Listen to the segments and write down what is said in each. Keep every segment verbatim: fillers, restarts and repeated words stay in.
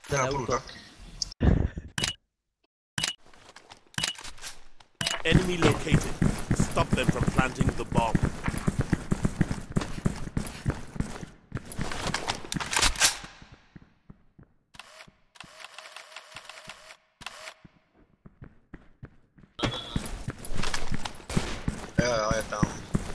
Já půjdu taky. Enemy located. Stop them from planting the bomb. Jo, jo, je tam.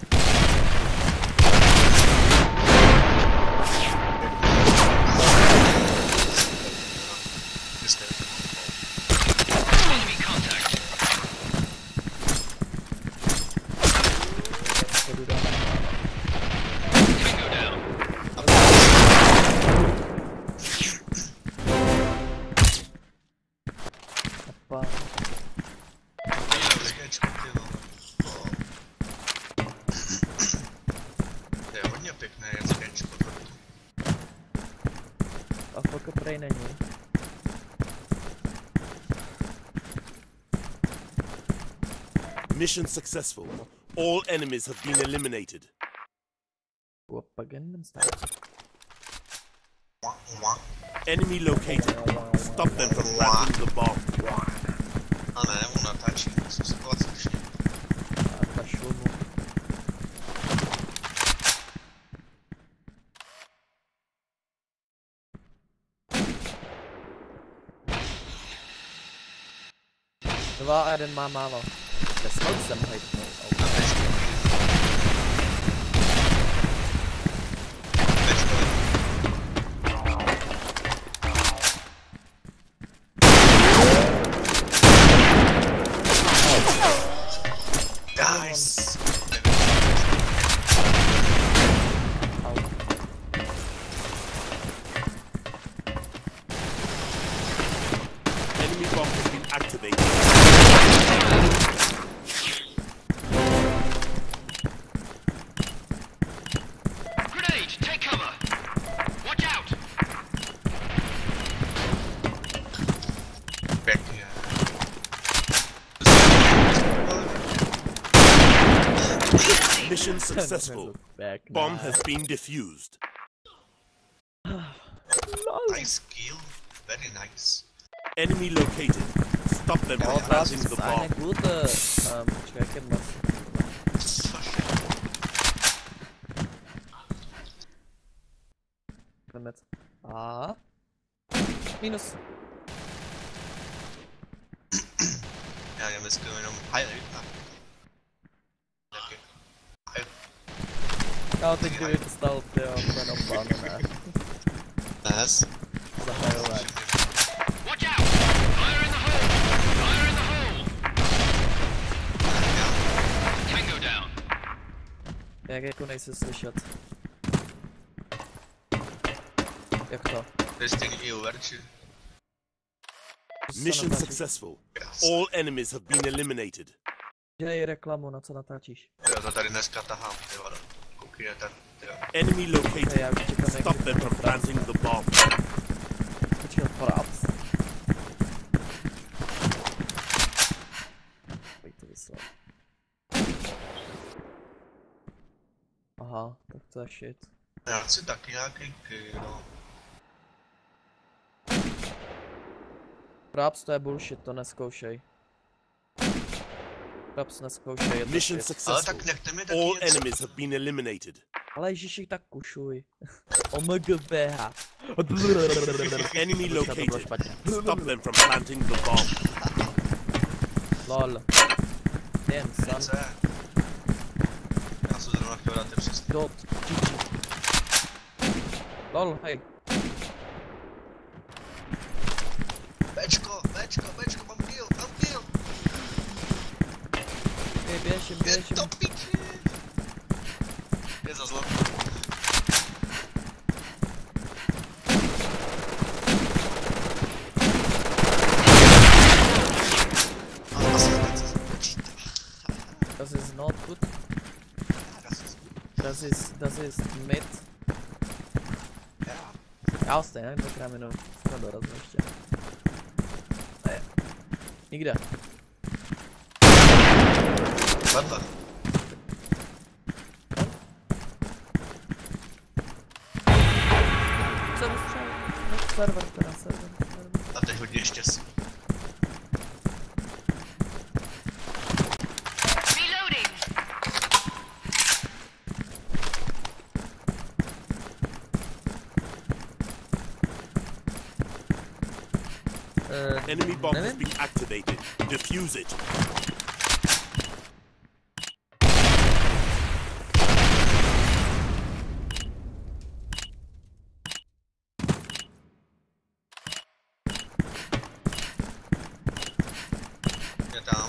Mission successful. All enemies have been eliminated. Enemy located. Stop them from planting the bomb. A ne, on natáčí, jsem se byla slyšet. Dva a jeden má málo. Přesnou jsem hejtnul. Nice. Enemy bomb has been activated. Mission successful. Bomb has been defused. Nice kill. Very nice. Enemy located. Stop them from planting the bomb. Gute. Ähm, checken was. Mit. A. Minus. Já nevím, jestli jenom highlight. Já teď kdyby dostal, tyjo, jenom ban, ne. Nice. Zahajovat. Watch out! Fire in the hole! Fire in the hole! Tango down. Jak jako nejsi slyšet. Jak to? To je stejný i overči. Mission successful. All enemies have been eliminated. Dělej reklamu, na co natáčíš. Jo, to tady dneska tahám, jo. Koukej, ten, jo. Enemy located. Stop them from planting the bomb. Počkej, Fraps. Pojď to vyslat. Aha, tak to je shit. Já chci taky nějaký kill, no. Fraps, to je bullshit, to neskoušej. Fraps, neskoušej, je to Mission shit. successful. All enemies have been eliminated. Ale ježiši, tak kušuj. O M G B H. Enemy located. Stop them from planting the bomb. Lol. Damn, son. Já jsem zrovna chtěl dát přesně. Dot. G G. Lol, hej. Bčko, Bčko, Bčko, mám kill, mám kill. Hej, běžím, běžím. Je to piči. Je za zlo. Das ist not good. Das ist, das ist mit. Já stejně, dvakrát minut. Jsme dorazili ještě. Ne. Nikde. Vedle. Jsem střel. Server, teda server. A teď hodně štěstí. Reloading. Uh, Enemy bomb has nevím. been activated. Defuse it. Je tam.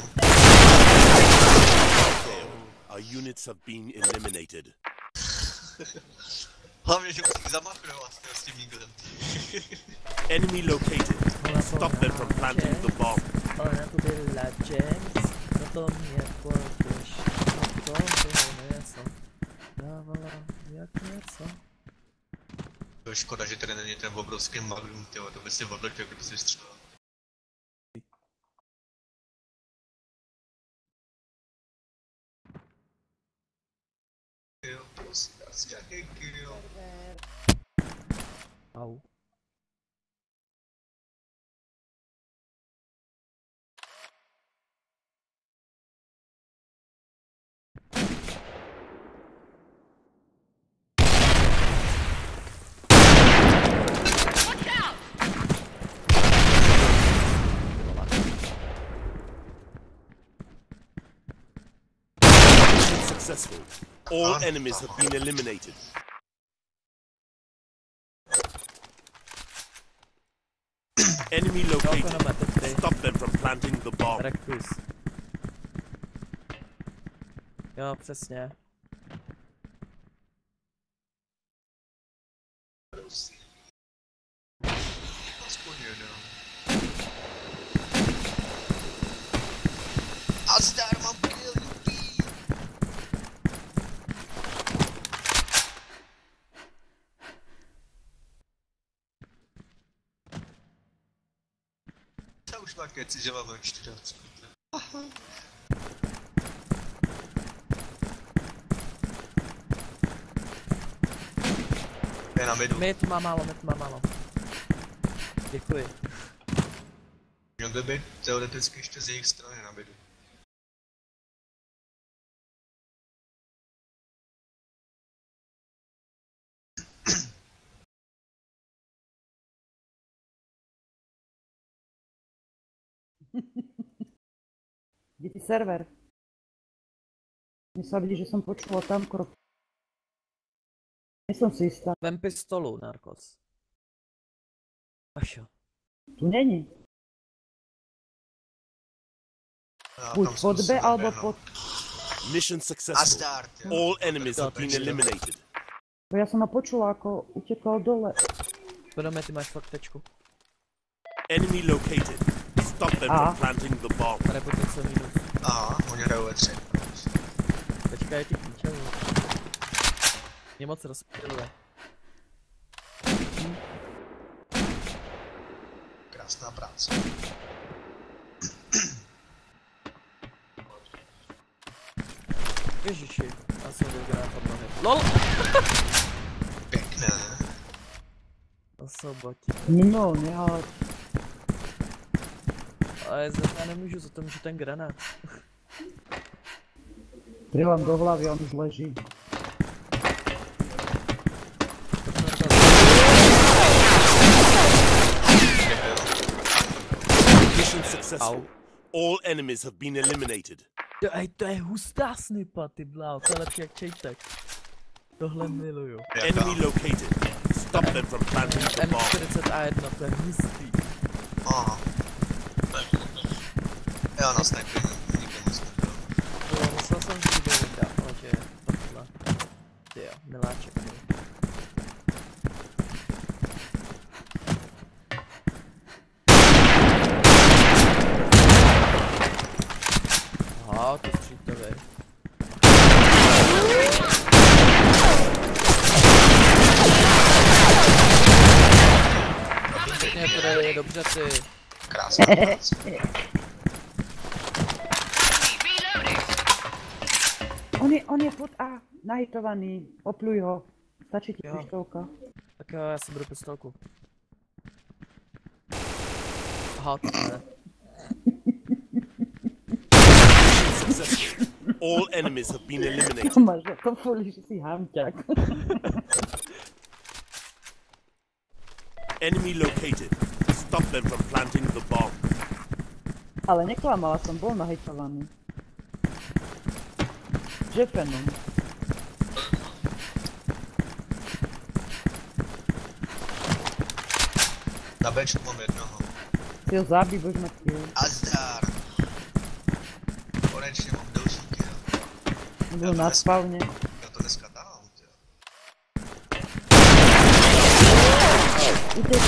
Our units have been eliminated. Hlavně, že musí zamachrovat s tím Eaglem. Enemy located. Stop them from planting the bomb. Ona tu byla James, no to mě potěš, no to bylo něco, dávala jak něco. To je škoda, že tady není ten obrovský magnum, tyjo, to by si odletěl, kdyby si střelil. Jo, prosím, asi nějaký kill. Au. Watch out! Mission successful. All enemies have been eliminated. Enemy located. Stop them from planting the bomb. Rectus. Jo, přesně. Aspoň jeden. A zdar mám kill, jupi. To už má keci, že máme čtyřicet. Je na midu. Mid má málo, mid má málo. Děkuji. Měl by být teoreticky ještě z jejich strany na midu. Kde je server? Mně se vidí, že jsem počula tam krok. Nejsem si jistá. Vem pistolu, Narcos. Ašo. Tu není. Já Buď tam pod zkusím B, alebo naběhnout. pod... Mission A successful. start, jo. All enemies have been eliminated. Bo já jsem ho počula, jako utěkal dole. Podome, ty máš fakt tečku. Enemy located. Stop them Ah. from planting the bomb. Reputace minus. Aha, oni hrajou ve tři. Teďka je ti klíčový. Mě moc rozpěluje. Krásná práce. Ježiši, já jsem byl granát od nohy. LOL! Pěkné. To jsou boti. No, nehal. Ale zase já nemůžu, za to můžu ten granát. Střelám do hlavy, on už leží. Mission successful. All enemies have been eliminated. To, ej, to je hustá snipa, ty bláho, to je lepší jak čejtek. Tohle miluju. Enemy located. Stop them from planting the M bomb. čtyřicet A jedna, to je hustý. Aha. Já na sniper nikdy moc nebyl. To musel jsem si vidět vydat, ale že je tohle. Ty jo, miláček můj. Aha, to střítovej. Pěkně, to je dobře, ty. Krásná práce. Reloading. On je, on je pod A, nahitovaný, opluj ho. Stačí ti Jo. pištolka. Tak jo, já si budu pistolku. Aha, to ne. Successful. All enemies have been eliminated. Máš to furt, že jsi hámťák. Enemy located. Stop them from planting the bomb. Ale neklamala som, bol nahejtovaný. Žefenom. Na Bčku mám jednoho. Si ho zabij, bož ma kill. A zdar. Konečně mám další kill. Byl na spavne. Já to dneska dám, tyjo. Utek.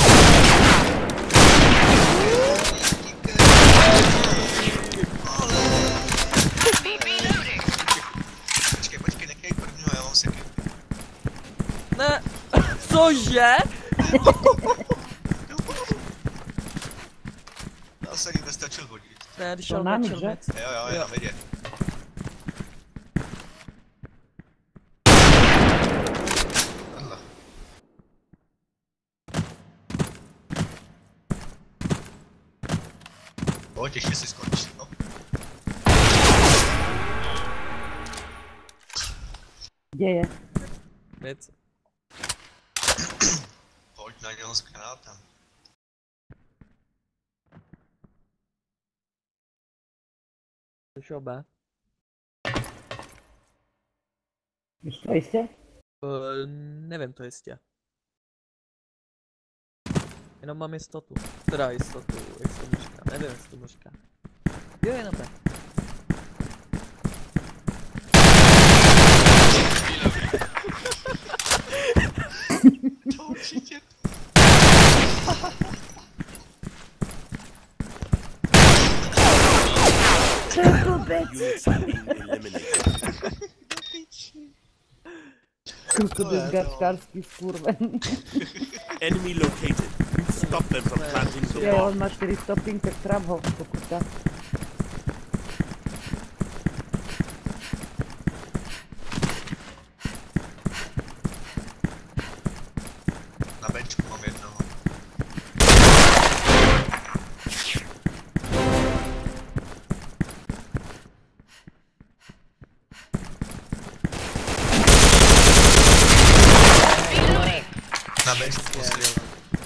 Počkej, počkej, nechej prvního, já mám seky. Ne, cože? Já se nikdo stačil hodit. Ne, když To šel nám, na že? čelmec. Jo, jo, je na medě. Tohle. O, těžně si skončí, no. Kde je? Věc. Pojď na něho s granátem. Šel B. Víš to jistě? Uh, nevím to jistě. Jenom mám jistotu. Teda jistotu, jak se tomu říká. Nevím, jak se tomu říká. Jo, jenom B. To určitě. Units have been eliminated. Kruto bezgarčkársky skurven. Enemy located. Stop them from planting the Je, on bomb. má čtyři stopping, tak trap ho, pokud tak. Na Bčku mám jednoho. Na Bčku poslední.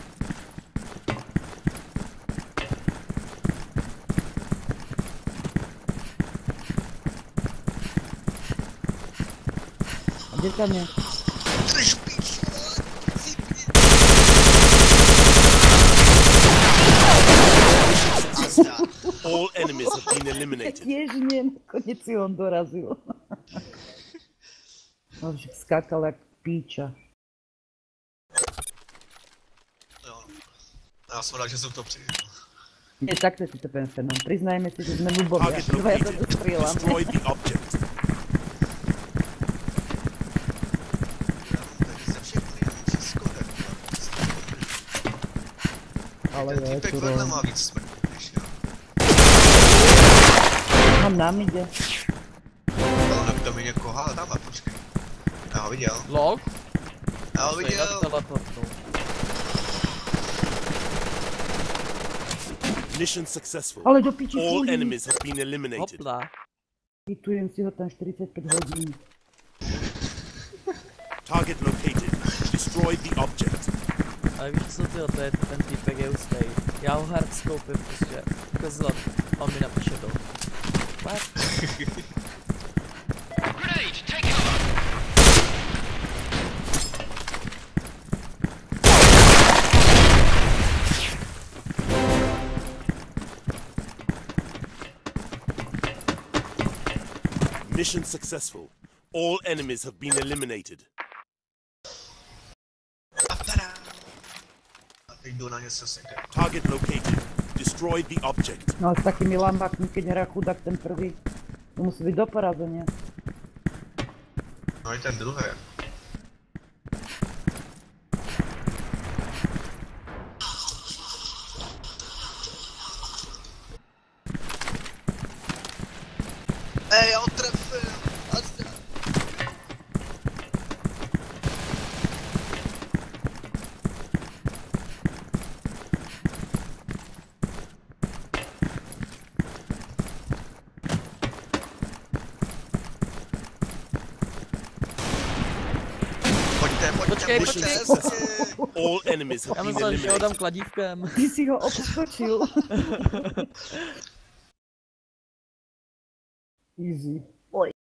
A kde tam je? Drž piču, cipni. Azda. All enemies have been eliminated. Ježně, nakonec si on dorazil. No, že skákal jak píča. Jo. Já jsem rád, že jsem to přijel. Nie, takto si to pensenom. Priznajme si, že sme ľubovia. Target Dvaja to located. dostrieľame. Destroy the object. Já mám tady ze všech největší skoda. Ale Ten je týpek tu vedle rovno. má víc smrti než já. Mám nám ide. Ale tak to mi někoho, ale tam má, počkej. Já ho viděl. Log? Já ho Stejně viděl. teleportnul. Mission successful. Ale do piči All fulí. enemies have been eliminated. Hopla. Pitujem si ho tam štyridsaťpäť hodín. Target located. Destroy the object. Ale víš co, tyjo, to je ten týpek je ustej. Já ho hard skoupím prostě. Kozlot. On mi napíše to. Fakt? Grenade, take cover. Mission successful. All enemies have been eliminated. A tada! A teď jdu na něco sekat. Target located. Destroy the object. No ale s takými lambákmi, keď hrá chudák ten prvý, to musí byť do porazenia. No i ten druhý. Ej, já ho trefil! Azda. pojďte, pojďte, Počkej, pojďte, počkej. hezky. All enemies Já have been myslel, že ho dám eliminated. kladívkem. Ty si ho obskočil. Easy.